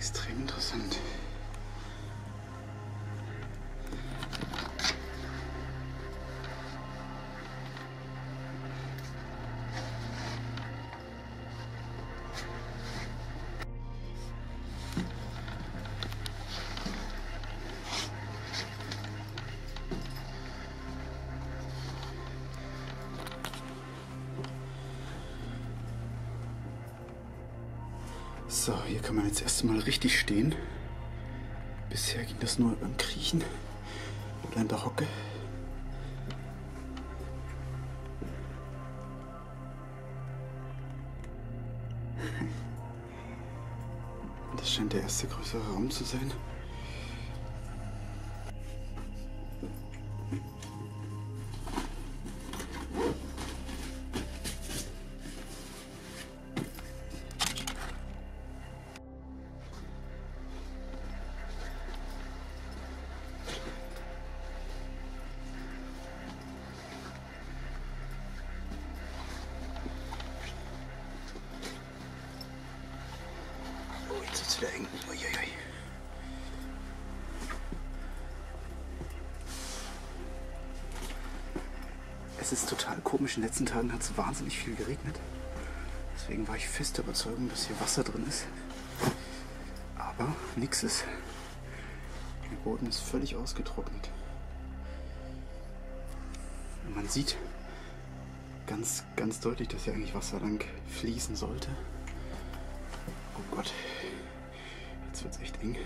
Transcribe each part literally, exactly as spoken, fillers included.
Extrem interessant. So, hier kann man jetzt erst mal richtig stehen. Bisher ging das nur beim Kriechen oder in der Hocke. Das scheint der erste größere Raum zu sein. Wieder eng. Uiuiui. Es ist total komisch. In den letzten Tagen hat es wahnsinnig viel geregnet. Deswegen war ich fest der Überzeugung, dass hier Wasser drin ist. Aber nichts ist. Der Boden ist völlig ausgetrocknet. Und man sieht ganz, ganz deutlich, dass hier eigentlich Wasser lang fließen sollte. Oh Gott. Jetzt wird es echt eng.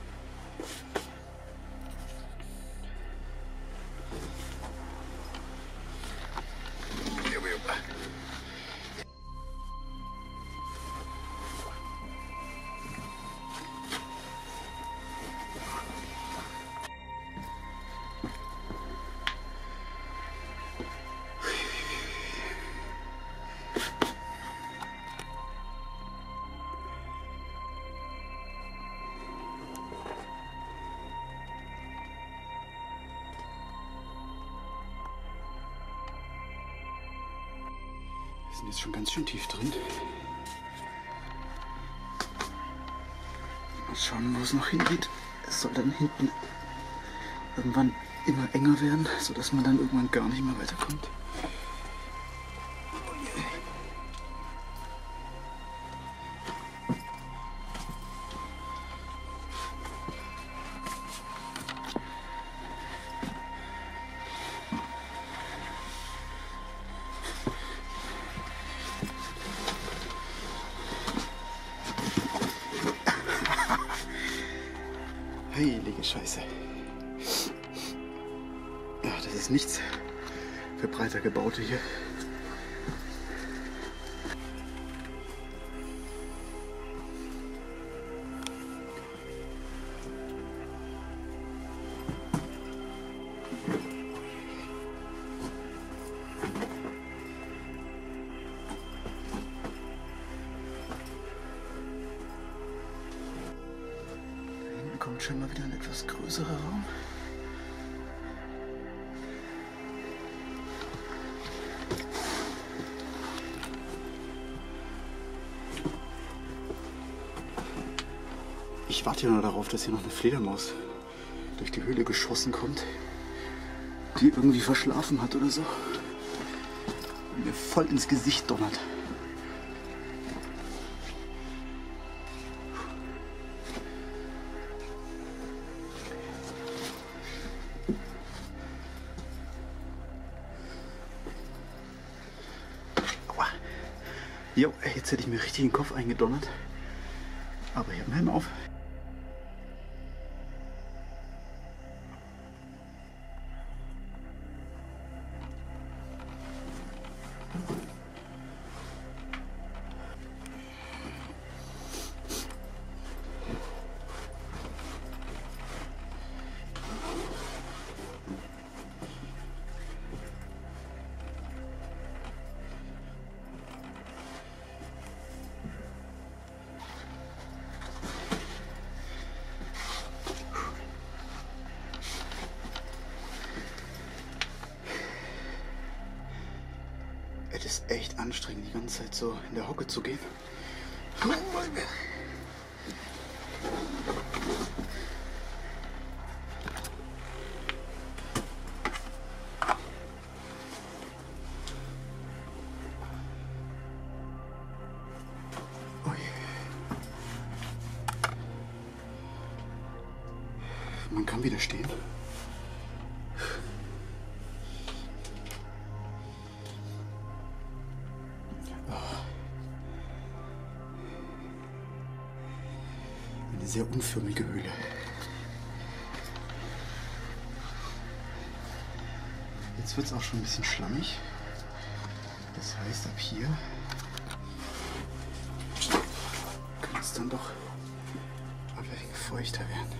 Wir sind jetzt schon ganz schön tief drin. Mal schauen, wo es noch hingeht. Es soll dann hinten irgendwann immer enger werden, sodass man dann irgendwann gar nicht mehr weiterkommt. Heilige Scheiße. Ja, das ist nichts für breiter Gebaute hier. Kommt schon mal wieder ein etwas größerer Raum. Ich warte ja nur darauf, dass hier noch eine Fledermaus durch die Höhle geschossen kommt, die irgendwie verschlafen hat oder so und mir voll ins Gesicht donnert. Jo, jetzt hätte ich mir richtig den Kopf eingedonnert. Aber ich habe einen Helm auf. Es ist echt anstrengend, die ganze Zeit so in der Hocke zu gehen. Oh mein Gott. Man kann wieder stehen. Eine sehr unförmige Höhle. Jetzt wird es auch schon ein bisschen schlammig. Das heißt, ab hier kann es dann doch ein wenig feuchter werden.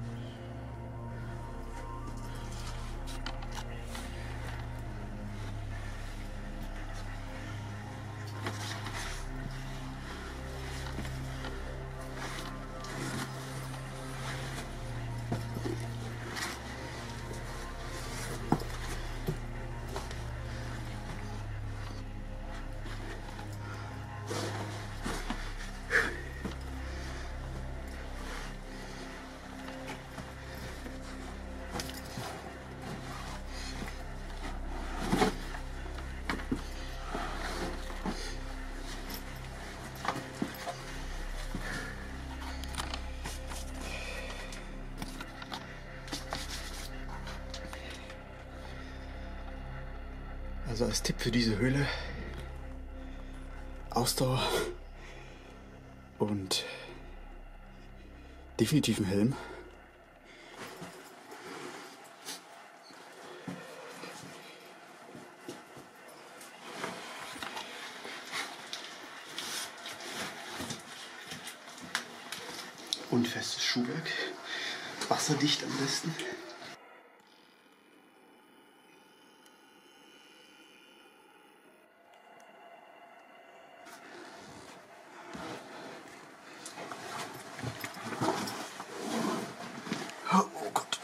Also als Tipp für diese Höhle: Ausdauer und definitiv ein Helm. Und festes Schuhwerk, wasserdicht am besten. Oh Gott.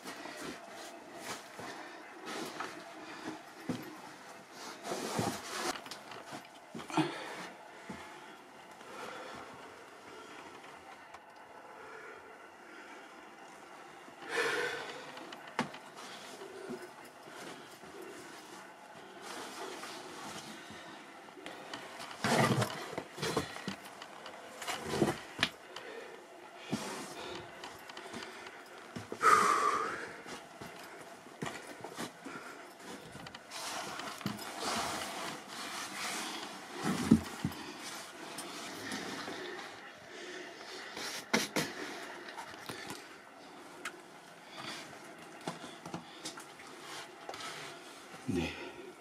Nee.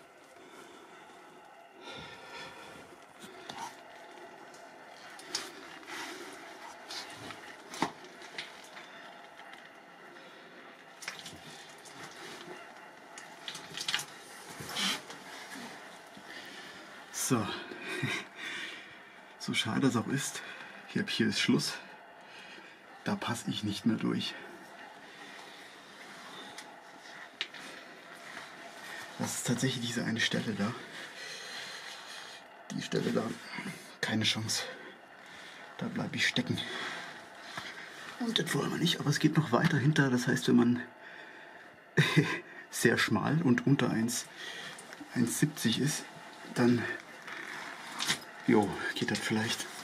So. So schade es auch ist, ich habe hier ist Schluss. Da passe ich nicht mehr durch. Das ist tatsächlich diese eine Stelle da. Die Stelle da, keine Chance. Da bleibe ich stecken. Und das wollen wir nicht, aber es geht noch weiter hinter. Das heißt, wenn man sehr schmal und unter eins Komma siebzig ist, dann jo, geht das vielleicht.